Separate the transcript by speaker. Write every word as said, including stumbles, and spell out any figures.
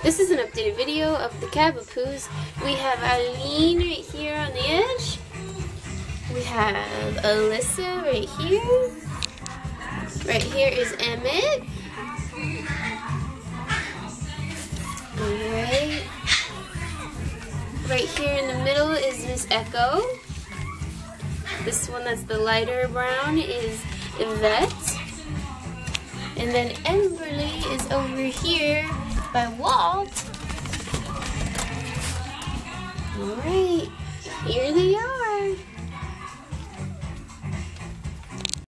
Speaker 1: This is an updated video of the Cavapoos. We have Eileen right here on the edge. We have Elyssa right here. Right here is Emmett. Alright. Right here in the middle is Miss Ekcho. This one that's the lighter brown is Evette. And then Emberley is over here by Walt. Alright, here they are.